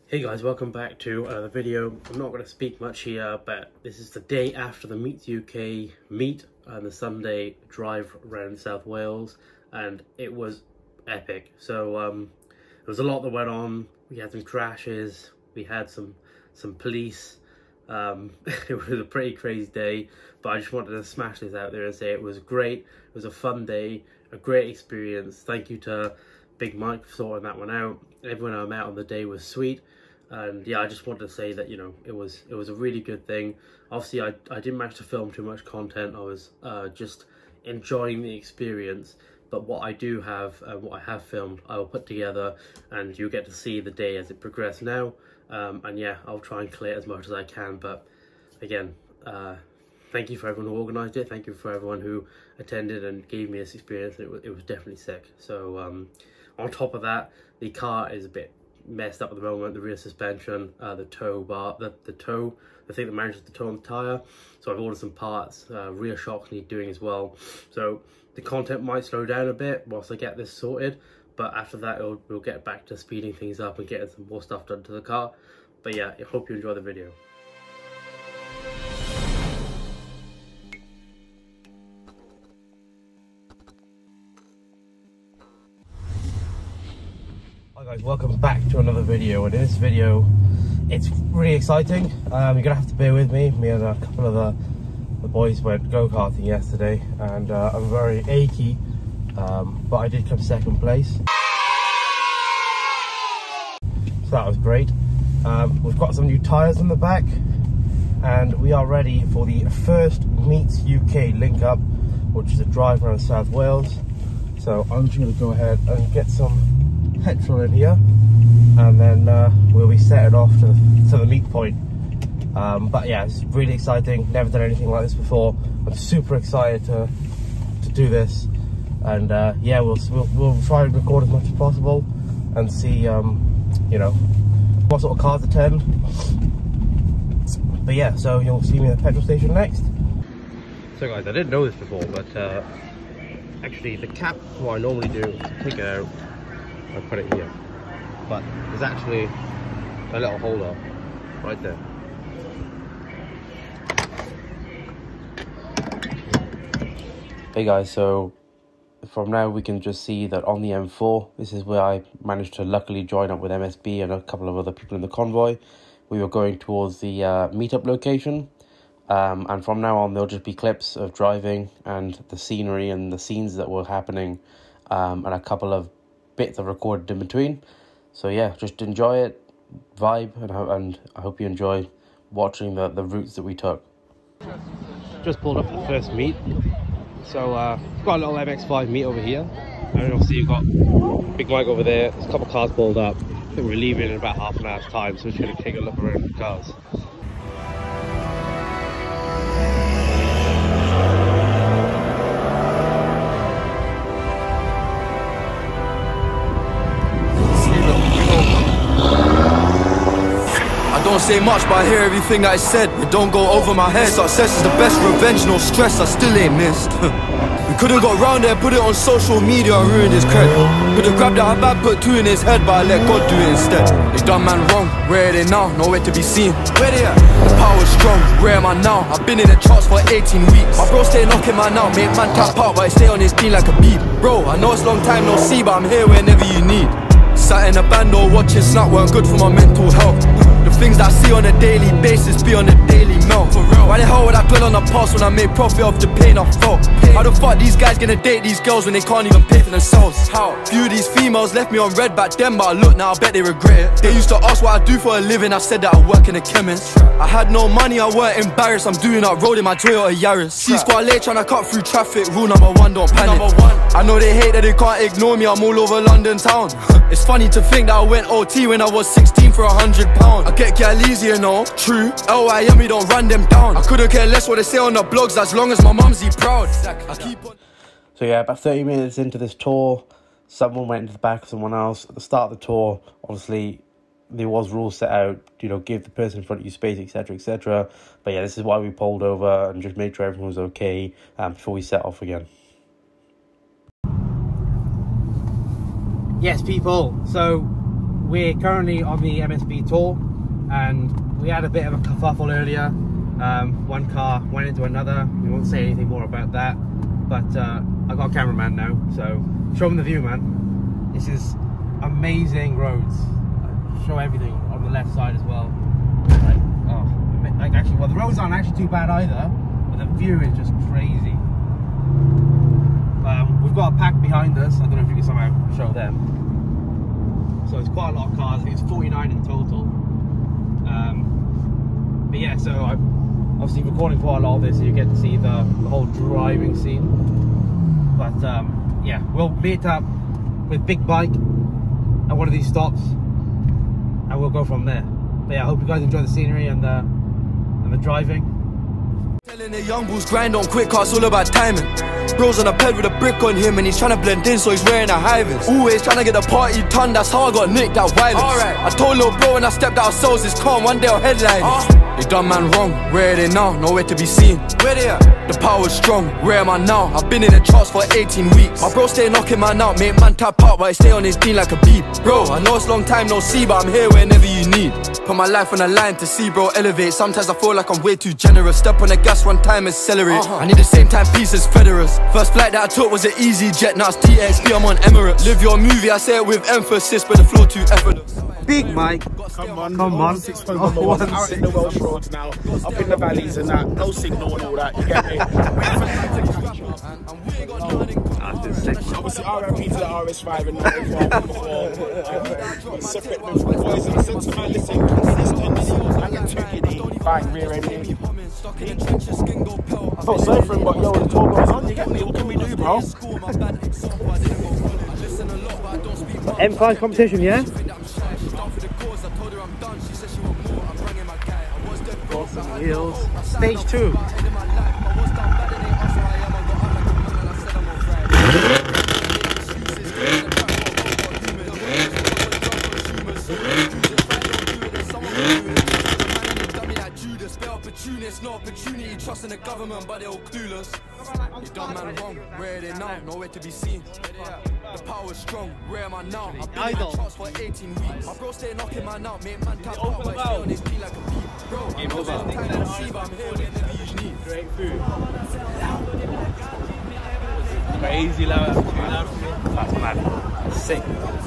Hey guys, welcome back to another video. I'm not going to speak much here, but this is the day after the MeetZUK meet and the Sunday drive around South Wales, and it was epic. So there was a lot that went on. We had some crashes, we had some police. It was a pretty crazy day, but I just wanted to smash this out there and say it was great. It was a fun day, a great experience. Thank you to Big Mike for sorting that one out. Everyone I met on the day was sweet. And yeah, I just wanted to say that, you know, it was a really good thing. Obviously, I didn't manage to film too much content. I was just enjoying the experience. But what I do have, what I have filmed, I will put together, and you'll get to see the day as it progresses now. And yeah, I'll try and clear as much as I can. But again, thank you for everyone who organised it. Thank you for everyone who attended and gave me this experience. It was definitely sick. So on top of that, the car is a bit messed up at the moment. The rear suspension, the tow bar, the thing that manages the toe on the tyre. So I've ordered some parts. Rear shocks need doing as well. So the content might slow down a bit whilst I get this sorted, but after that we'll get back to speeding things up and getting some more stuff done to the car. But yeah, I hope you enjoy the video. Hi guys, welcome back to another video, and in this video it's really exciting. You're gonna have to bear with me. Me and a couple of the boys went go-karting yesterday, and I'm very achy, but I did come second place, so that was great. We've got some new tyres on the back, and we are ready for the first MeetZUK link up, which is a drive around South Wales. So I'm just gonna go ahead and get some petrol in here, and then we'll be setting off to the meet point. But yeah, it's really exciting. Never done anything like this before. I'm super excited to do this, and yeah, we'll try and record as much as possible and see you know, what sort of cars attend. But yeah, so you'll see me at the petrol station next. So guys, I didn't know this before, but actually the cap, what I normally do is take it out, I put it here, but there's actually a little holder right there. Hey guys, so from now we can just see that on the M4, this is where I managed to luckily join up with MSB and a couple of other people in the convoy. We were going towards the Meetup Location, and from now on there'll just be clips of driving and the scenery and the scenes that were happening, and a couple of bits I've recorded in between. So yeah, just enjoy it, vibe, and I hope you enjoy watching the routes that we took. Just pulled up for the first meet. So got a little MX5 meet over here, and obviously you've got Big Mike over there. There's a couple of cars pulled up. I think we're leaving in about half an hour's time, so we're just going to take a look around the cars. Don't say much, but I hear everything that I said. It don't go over my head. Success is the best revenge, no stress, I still ain't missed. We could've got round there, put it on social media and ruined his credit. Could've grabbed that bag, put two in his head, but I let God do it instead. They done man wrong, where are they now? Nowhere to be seen. Where they at? The power's strong, where am I now? I've been in the charts for 18 weeks. My bro stay knocking man now, make man tap out, but I stay on his team like a beat. Bro, I know it's long time no see, but I'm here whenever you need. Sat in a band or watching Snap weren't good for my mental health. The things that I see on a daily basis be on a daily melt. For real. Why the hell would I dwell on the past when I made profit off the pain I felt? How the fuck these guys gonna date these girls when they can't even pay for themselves? How? Few of these females left me on red back then, but I look now, I bet they regret it. They used to ask what I do for a living, I said that I work in a chemist. I had no money, I weren't embarrassed, I'm doing up road in my Toyota Yaris. C-Squad late trying to cut through traffic, rule number one, don't panic. I know they hate that they can't ignore me, I'm all over London town. It's funny to think that I went OT when I was 16 for £100. I get gal easy, you know, true. LYM, we don't run them down. I couldn't care less what they say on the blogs as long as my mum's proud. I keep on. So yeah, about 30 minutes into this tour, someone went into the back of someone else. At the start of the tour, obviously, there was rules set out, you know, give the person in front of you space, etc, etc. But yeah, this is why we pulled over and just made sure everyone was okay before we set off again. Yes, people, so we're currently on the MSB tour, and we had a bit of a kerfuffle earlier. One car went into another. We won't say anything more about that, but I got a cameraman now, so show them the view, man. This is amazing roads. Show everything on the left side as well. Actually, well, the roads aren't actually too bad either, but the view is just crazy. We've got a pack behind us. I don't know if you can somehow show them. So it's quite a lot of cars. I think it's 49 in total. But yeah, so I'm obviously recording quite a lot of this, so you get to see the whole driving scene. But yeah, we'll meet up with Big Mike at one of these stops, and we'll go from there. But yeah, I hope you guys enjoy the scenery and the driving. Telling the young bulls grind on quick, cause it's all about timing. Bro's on a ped with a brick on him and he's trying to blend in, so he's wearing a high vis. Always trying to get the party done, that's how I got nicked, that violence. Alright, I told little bro when I stepped out of cells, it's calm, one day I'll headline. They done man wrong, where are they now? Nowhere to be seen. Where they at? The power's strong, where am I now? I've been in the charts for 18 weeks. My bro stay knocking man out, make man tap out, but I stay on his team like a beep. Bro, I know it's long time no see, but I'm here whenever you need. Put my life on the line to see bro elevate. Sometimes I feel like I'm way too generous. Step on the gas one time, accelerate. I need the same time piece as Federers. First flight that I took was an easy jet, now it's TXP, I'm on Emirates. Live your movie, I say it with emphasis, but the flow too effortless. Big Mike, come on. 161 number one. Out in the Welsh roads now, up in the valleys and that, no signal and all that, you get me? Obviously RIP to the RS5 and not before. Separate with the boys, and I said to man, listen, I get too giddy, bang, rear ending. Not surfing, but yo, the tour goes on, you get me? What can we do, bro? M5 competition, yeah? Awesome wheels. Stage 2. No opportunity, trusting the government, but they're all clueless. You done man wrong, where are they now? Nowhere to be seen. The power's strong, where am I now? I've been in the charts for 18 weeks. My bro stay knocking man out, make man tap out, but I stay on his feet like a beat. Bro, I know it's long time to see, but I'm here whenever you need. Great food. Crazy loud. That's mad. Sick.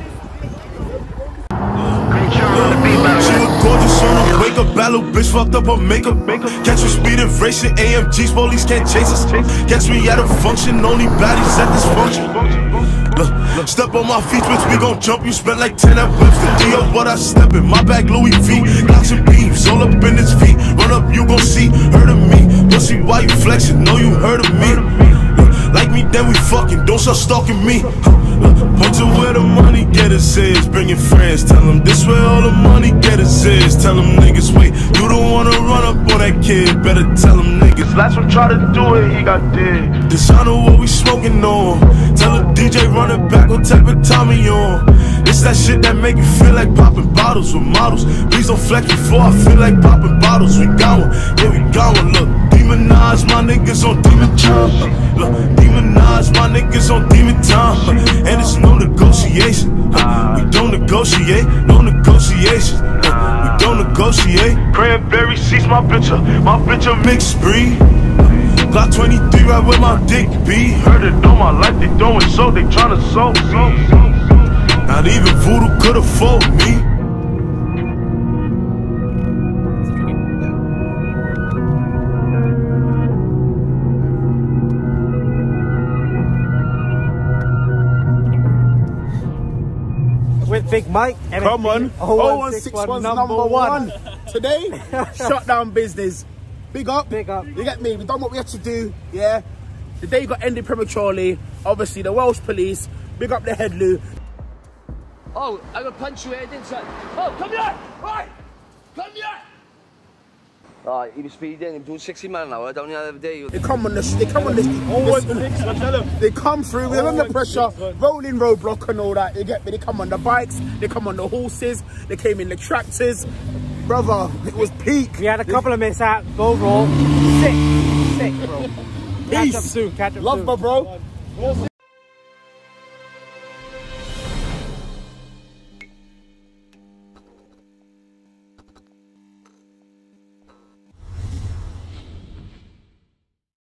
She look gorgeous on her wake up, bad little bitch fucked up her makeup. Catch me speeding, racing, AMGs, police can't chase us. Catch me at a function, only baddies at this function. Look, step on my feet, bitch, we gon' jump. You spent like 10 at whips, the D of what I step in. My bag Louis V, glocks and beams, all up in his feet. Run up, you gon' see, heard of me. Pussy, why you flexing? Know you heard of me. Like me, then we fucking, don't start stalking me. Point to where the money getters is. Bring your friends, tell them this where all the money getters is. Tell them niggas, wait, you don't wanna run up on that kid. Better tell them niggas. Last one tried to do it, he got dead. This I know what we smoking on. Tell the DJ run it back, what type of Tommy on. It's that shit that make you feel like popping bottles with models. Please don't flex before I feel like popping bottles. We got one, yeah we got one. Look, demonize my niggas on demon time. Look, demonize my niggas on demon time. And it's no negotiation. We don't negotiate, no negotiation. We don't negotiate. Cranberry seats, my bitch a mixed breed. Glock 23 right where my dick be. Heard it all my life, they doing so, they tryna sow. Not even voodoo could afford me. With Big Mike, MSB, Come on, 0161 number one. Today, shutdown business. Big up, Big up. You get me? We done what we had to do, yeah. The day got ended prematurely. Obviously, the Welsh police. Big up the head Lou. Oh, I'm gonna punch you in, son. Oh, come here! Right! Come here! Right, he was speeding, he was doing 60 miles an hour down the other day. They come on this, they come through, they're under pressure, rolling roadblock and all that, you get me? They come on the bikes, they come on the horses, they came in the tractors. Brother, it was peak. We had a couple of mishaps, overall, sick, bro. Peace. Catch up soon, catch up Love, soon. my bro.